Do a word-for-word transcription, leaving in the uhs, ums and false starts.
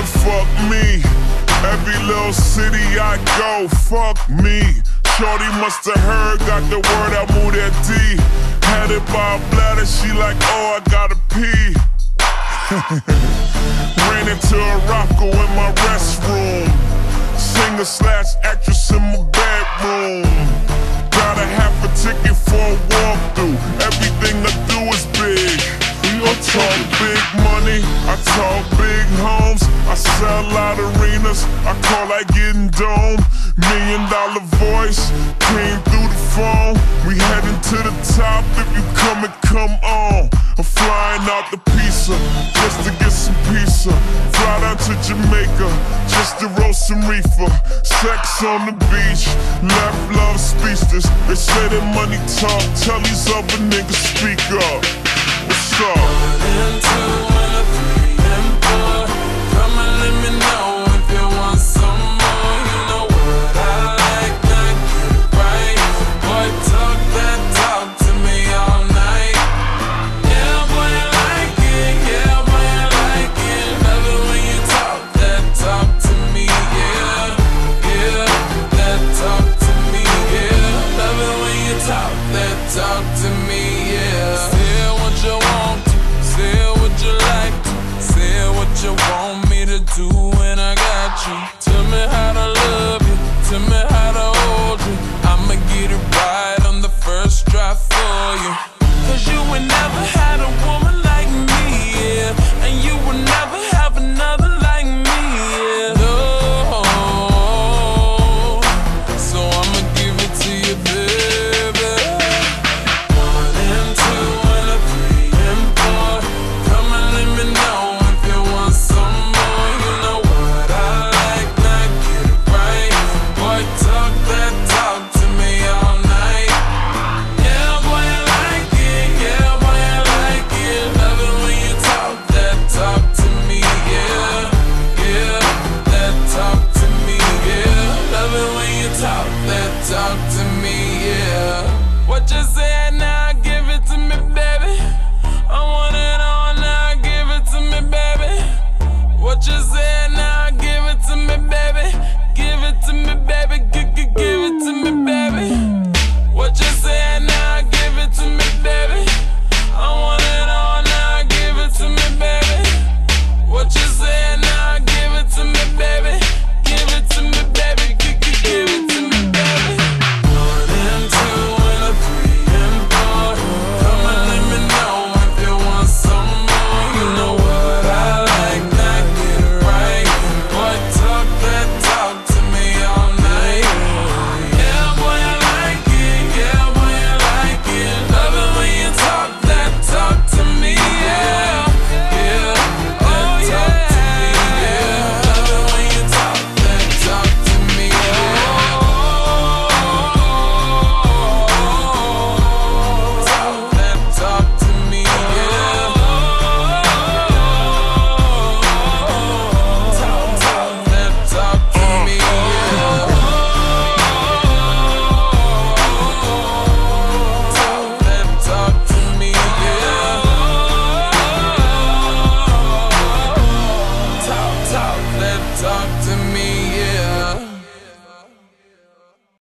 fuck me. Every little city I go, fuck me. Shawty musta heard, got the word, I moved that D. Had it by a bladder, she like, oh, I gotta pee. Ran into a Rothko in my restroom. Singer slash actress in my bedroom. Got a half a ticket for a walkthrough. Everything I do is big. I talk big money, I talk big homes. I sell out arenas, I call that getting dome. Million dollar voice, came through the phone. We heading to the top, if you come and come on. I'm flying out to Pisa, just to get some pizza. Fly down to Jamaica, just to roast some reefer. Sex on the beach, left love speechless. They say that money talk, tell these other niggas speak up. What's up? One and two and a three and four. Come and let me know if you want some more. You know what I like, not get it right. Boy, talk that talk to me all night. Yeah, boy, I like it. Yeah, boy, I like it. Love it when you talk that talk to me. Yeah, yeah, that talk to me. Yeah, love it when you talk that talk to me. Yeah. You want to, say what you like to, say what you want me to do, and I got you. Tell me how to love you, tell me how to hold you. I'ma get it right on the first try for you. Cause you would never had a woman like me, yeah. And you would never have another like me, yeah. No, so I'ma give it to you, baby. One and two. Talk to me, yeah. What you said now, give it to me, baby. I want it all now, give it to me, baby. What you said now, give it to me, baby. Give it to me, baby. Give, give, give it to me, baby. What you said now, give it to me, baby. I want it all now, give it to me, baby. What you said now, give it to me, baby. Give it to me, baby. Give, give, give it to me. Talk to